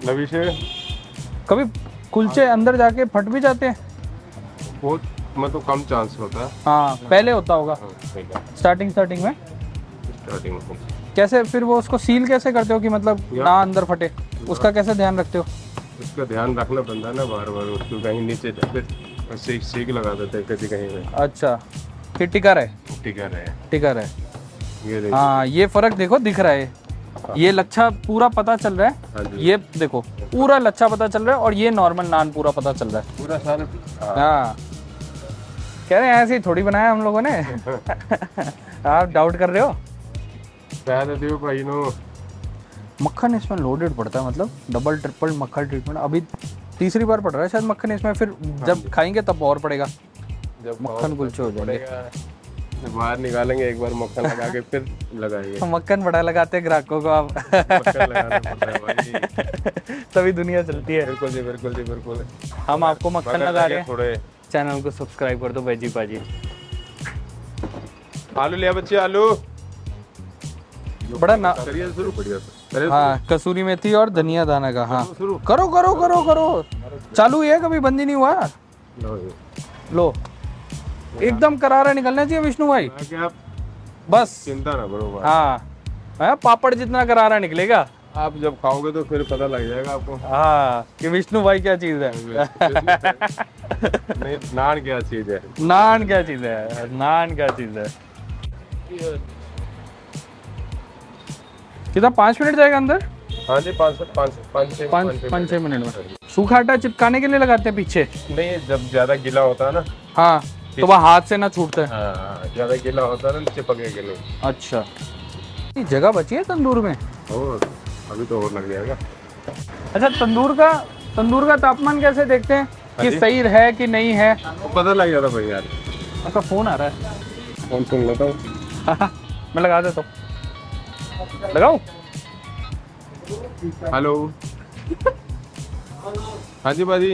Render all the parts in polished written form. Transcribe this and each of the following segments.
नबी से कभी कुलचे अंदर जाके फट भी जाते हैं? बहुत मतलब कम चांस होता है। हाँ पहले होता होगा स्टार्टिंग में। स्टार्टिंग में कैसे फिर वो उसको सील कैसे करते हो कि मतलब ना अंदर फटे? उसका कैसे ध्यान रखते हो? उसका ध्यान रखना पड़ता है ना, बार बार उसको कहीं नीचे फिर सीख लगा देते हैं कभी कहीं में। अच्छा फिर टिका रहे। ये देखिए। हाँ ये फर्क देखो दिख रहा है, ये लच्छा पूरा पता चल रहा है, ये देखो पूरा लच्छा पता चल रहा है, और ये नॉर्मल नान पूरा पता चल रहा है पूरा सारा। हाँ कह रहे हैं ऐसे ही थोड़ी बनाया हम लोगों ने। आप डाउट कर रहे हो? भाई नो मक्खन इसमें लोडेड पड़ता है, मतलब डबल ट्रिपल मक्खन ट्रीटमेंट। अभी तीसरी बार पड़ रहा है शायद मक्खन इसमें, फिर जब खाएंगे तब और पड़ेगा, जब मक्खन कुलचे हो जाएंगे। बाहर निकालेंगे एक बार मक्खन लगा के फिर लगाएंगे। मक्खन बड़ा लगाते हैं ग्राहकों को आप। मक्खन लगाना पड़ता है भाई। तभी दुनिया चलती है। बिल्कुल जी, बिल्कुल जी, बिल्कुल। हम आपको मक्खन लगा रहे हैं, थोड़े चैनल को सब्सक्राइब कर दो भाई जी। आलू लिया बच्चे, आलू बड़ा ना शुरू बढ़िया। हाँ कसूरी मेथी और धनिया दाना का। हाँ करो चालू है, कभी बंद ही नहीं हुआ। लो एकदम करारा निकलना चाहिए विष्णु भाई, बस चिंता ना करो। हाँ पापड़ जितना करारा निकलेगा। आप जब खाओगे तो फिर पता लग जाएगा आपको। हाँ कि विष्णु भाई क्या चीज है। नहीं, नान क्या चीज है। नान क्या चीज है। कितना 5 मिनट जाएगा अंदर? हाँ जी 5-6 मिनट में। सूखा आटा चिपकाने के लिए लगाते हैं पीछे? नहीं, जब ज्यादा गीला होता है ना। हाँ तो वह हाथ से ना छूटता है। हाँ, ज्यादा गीला होता है ना, चिपकेगा नहीं। अच्छा जगह बची है तंदूर में? और अभी तो और लग जाएगा। अच्छा तंदूर का तापमान कैसे देखते हैं कि सही है कि नहीं है? वो पता लग जाता भाई यार। आपका फोन आ रहा है, फोन सुन लेता हूँ। मैं लगा देता हूँ। लगाऊं? हेलो। हाँ जी बाजी।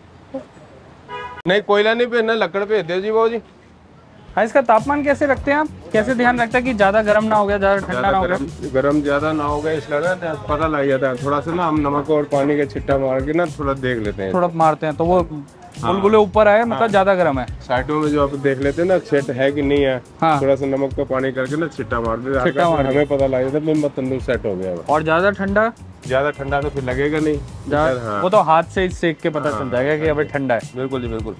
नहीं कोयला नहीं भेजना, लकड़ भेज दो जी बाबू जी। हाँ इसका तापमान कैसे रखते हैं आप? कैसे ध्यान रखते हैं कि ज्यादा गर्म ना हो गया, ज्यादा ठंडा ना हो गया? गर्म ज्यादा ना हो गया इसलिए ना पता लग जाता है। थोड़ा सा ना हम नमक और पानी का छिट्टा मार के ना थोड़ा देख लेते हैं, थोड़ा मारते हैं तो वो बुलबुले ऊपर आए, मतलब ज्यादा गर्म है। साइडों में जो आप देख लेते हैं ना सेट है कि नहीं है। हाँ। थोड़ा सा नमक का पानी करके ना छिट्टा मार देते, हमें पता लग जाता है तंदूर सेट हो गया। और ज्यादा ठंडा तो फिर लगेगा नहीं। हाँ। वो तो हाथ से ही सेक के पता चल जाएगा कि अभी ठंडा है। बिल्कुल जी, बिल्कुल।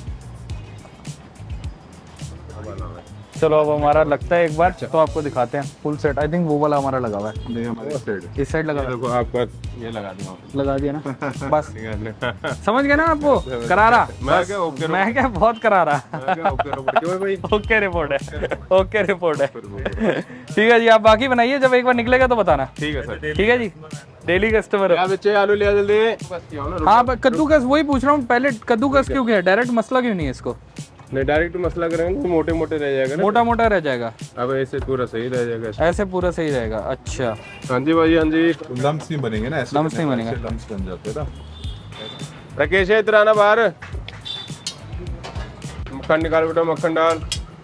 चलो अब हमारा लगता है एक बार तो आपको दिखाते हैं फुल सेट। आई थिंक वो वाला हमारा लगा हुआ है। नहीं, हमारे साइड इस साइड लगा, देखो आपका ये लगा दिया ना। बस समझ गए ना आपको? करारा मैं क्या बहुत करारा। ओके रिपोर्ट है। ठीक है जी, आप बाकी बनाइए, जब एक बार निकलेगा तो बताना। ठीक है सर। ठीक है जी, डेली कस्टमर है। बच्चे आलू लिया जल्दी। हाँ कद्दूकस वही पूछ रहा हूँ, पहले कद्दूकस क्यों किया? डायरेक्ट मसला क्यों नहीं है इसको? नहीं डायरेक्ट मसला करेंगे तो मोटे रह जाएगा ना। मोटा रह जाएगा। अब ऐसे पूरा सही रह जाएगा। ऐसे पूरा सही रहेगा। अच्छा हाँ जी भाई, हाँ जी। लम्स नहीं बनेंगे ना, ऐसे लम्स नहीं बनेंगे, लम्स बन जाते हैं ना। राकेश इधर आना बाहर। मक्खन निकाल बेटा, मक्खन डाल।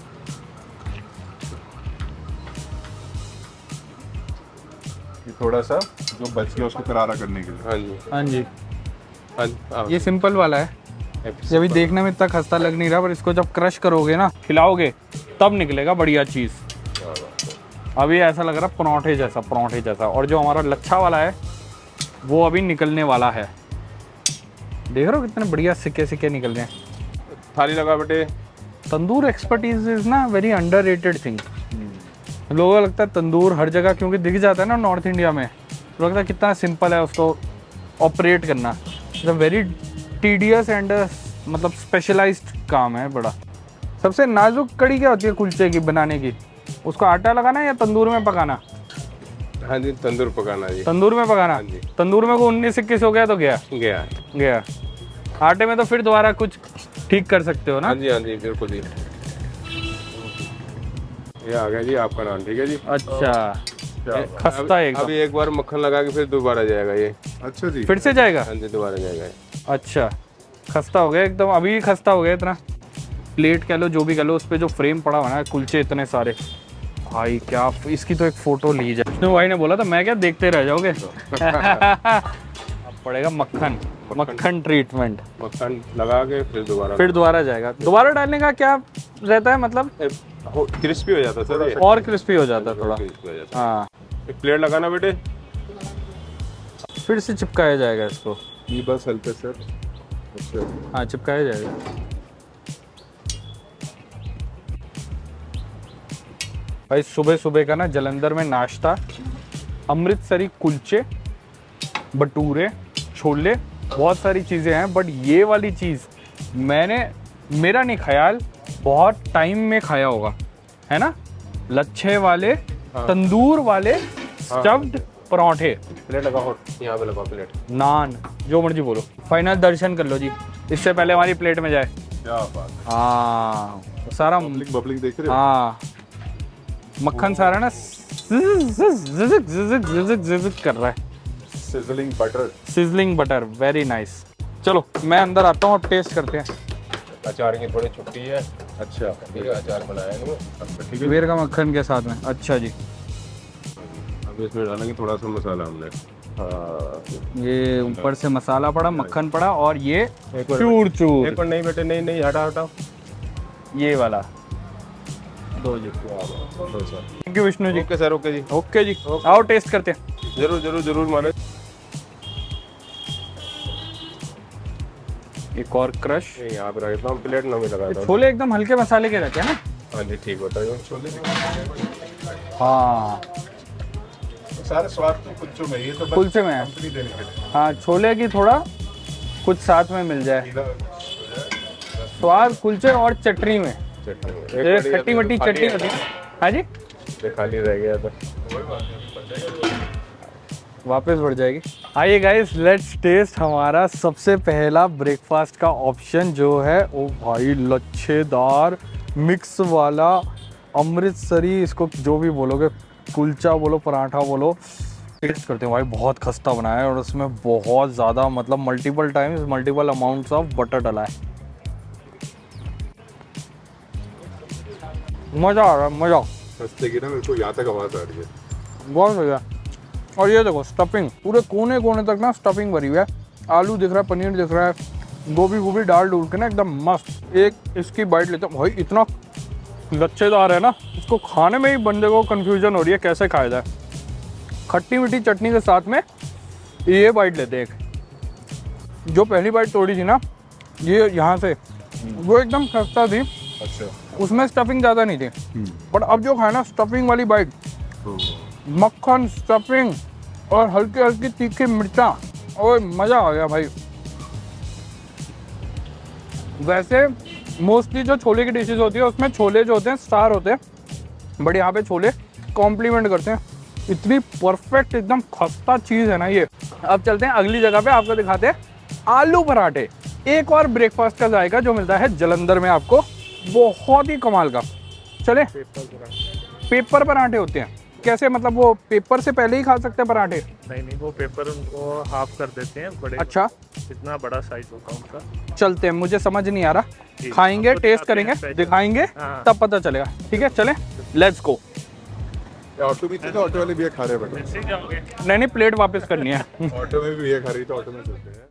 थोड़ा सा जो बच गया उसको करारा करने के लिए। हाँ जी। ये सिंपल वाला है, ये अभी देखने में इतना खस्ता लग नहीं रहा, पर इसको जब क्रश करोगे ना, खिलाओगे, तब निकलेगा बढ़िया चीज। अभी ऐसा लग रहा पराठे जैसा। और जो हमारा लच्छा वाला है वो अभी निकलने वाला है। देख रहे हो कितने बढ़िया सिक्के निकल रहे हैं। थाली लगा बेटे। तंदूर एक्सपर्टीज इज ना वेरी अंडररेटेड थिंग। लोगों को लगता है तंदूर हर जगह क्योंकि दिख जाता है ना नॉर्थ इंडिया में, तो लगता है कितना सिंपल है उसको ऑपरेट करना। वेरी टीडियस एंड मतलब स्पेशलाइज्ड काम है बड़ा। सबसे नाजुक कड़ी क्या होती है कुलचे की बनाने की? उसको आटा लगाना या तंदूर में पकाना? हाँ जी, तंदूर पकाना जी। तंदूर में पकाना। हाँ जी। तंदूर में को 19-21 हो गया तो गया। आटे में तो फिर दोबारा कुछ ठीक कर सकते हो ना? हाँ जी, बिल्कुल जी। ये आ गया जी आपका नान। ठीक है जी। अच्छा खस्ता है अभी एक बार मक्खन लगा के फिर दोबारा जाएगा ये। अच्छा जी, फिर से जाएगा? हाँ जी, दोबारा जाएगा। अच्छा खस्ता हो गया एकदम, अभी खस्ता हो गया इतना। प्लेट कह लो जो भी कह लो, उस पे जो फ्रेम पड़ा हुआ है कुलचे इतने सारे, भाई क्या इसकी तो एक फोटो ली जाए। विष्णु भाई ने बोला था, मैं क्या देखते रह जाओगे। पड़ेगा मक्खन ट्रीटमेंट। मक्खन लगा के फिर दोबारा जाएगा। दोबारा डालने का क्या रहता है मतलब? क्रिस्पी हो जाता है सर, और क्रिस्पी हो जाता है थोड़ा। हाँ, एक प्लेट लगाना बेटे, फिर से चिपकाया जाएगा इसको। ये बस हल्के सर। अच्छा, हाँ चिपकाया जाएगा। भाई सुबह सुबह का ना जलंधर में नाश्ता, अमृतसरी कुलचे, भटूरे, छोले, बहुत सारी चीज़ें हैं, बट ये वाली चीज़ मेरा नहीं ख्याल बहुत टाइम में खाया होगा, है ना? लच्छे वाले, तंदूर वाले, स्टफ्ड पराठे। प्लेट लगाओ, यहाँ पे लगाओ प्लेट, नान, जो मर्जी बोलो। फाइनल दर्शन कर लो जी, इससे पहले हमारी प्लेट में जाए। क्या बात है। हाँ सारा बबलिंग देख रहे हो? हाँ मक्खन सारा ना जिज़िक कर रहा है। Sizzling butter, very nice. चलो मैं अंदर आता हूँ, अब टेस्ट करते हैं। अचार की थोड़ी छुट्टी है। अच्छा, अचार बनाया है ठीक है। वेर का मक्खन के साथ में। अच्छा जी, अब इसमें डालेंगे थोड़ा सा मसाला हमने। ये ऊपर से मसाला पड़ा, मक्खन पड़ा, और ये एक और नहीं बेटे, नहीं हटाओ, ये वाला दो जी, दो sir. Thank you Vishnu ji. Okay sir, okay जी, ओके जी, आओ टेस्ट करते हैं। जरूर माने। एक और क्रश यहाँ पे रखता हूँ, प्लेट ना में लगाता हूँ। छोले एकदम हल्के मसाले के रहते हैं ना? हाँ जी, ठीक बताइए। छोले हाँ सारे स्वाद तो कुलचों में, ये तो बस कुलचे में है। कंपनी देने के लिए। हाँ, छोले की थोड़ा कुछ साथ में मिल जाए, स्वाद कुलचे और चटनी में। खट्टी मट्टी चटनी होती है। हाँ जी, खाली रह गया था, वापस बढ़ जाएगी। आइए गाइस, लेट्स टेस्ट हमारा सबसे पहला ब्रेकफास्ट का ऑप्शन जो है। ओ भाई, लच्छेदार मिक्स वाला अमृतसरी, इसको जो भी बोलोगे, कुलचा बोलो, पराठा बोलो। टेस्ट करते हैं भाई। बहुत खस्ता बनाया है और उसमें बहुत ज़्यादा, मतलब multiple times multiple amounts of butter डला है। मज़ा आ रहा है, मज़ा। सस्ते की ना मेरे को यहाँ तक आवाज़ आ रही है। बहुत बढ़िया। और ये देखो स्टफिंग, पूरे कोने कोने तक ना स्टफिंग भरी हुई है। आलू दिख रहा है, पनीर दिख रहा है, गोभी डाल डूल के ना एकदम मस्त। एक इसकी बाइट लेता हूँ भाई, इतना लच्छेदार है ना, इसको खाने में ही बंदे को कंफ्यूजन हो रही है कैसे खाया जाए। खट्टी मीठी चटनी के साथ में ये बाइट लेते हैं एक। जो पहली बाइट तोड़ी थी ना ये यहाँ से, वो एकदम खस्ता थी। अच्छा, उसमें स्टफिंग ज़्यादा नहीं थी, बट अब जो खाया ना स्टफिंग वाली बाइट, मक्खन, स्टफिंग और हल्की हल्की तीखी मिर्चा, और मज़ा आ गया भाई। वैसे मोस्टली जो छोले की डिशेज होती है उसमें छोले जो होते हैं स्टार होते हैं, बट यहाँ पे छोले कॉम्प्लीमेंट करते हैं। इतनी परफेक्ट एकदम खस्ता चीज़ है ना ये। अब चलते हैं अगली जगह पे, आपको दिखाते हैं आलू पराठे। एक और ब्रेकफास्ट का जायका जो मिलता है जलंधर में आपको, बहुत ही कमाल का। चले, पेपर पराठे होते हैं कैसे, मतलब वो पेपर से पहले ही खा सकते हैं पराठे? नहीं, वो पेपर उनको हाफ कर देते हैं बड़े। अच्छा, इतना बड़ा साइज होता है उनका। चलते हैं, मुझे समझ नहीं आ रहा। खाएंगे, टेस्ट करेंगे, दिखाएंगे, तब पता चलेगा। ठीक है, चले, लेट्स गो। ऑटो भी थी तो ऑटो वाले भैया खा रहे हैं। जाओगे? नहीं, प्लेट वापस करनी है। ऑटो में भी भैया खा रही, तो ऑटो में चलते हैं।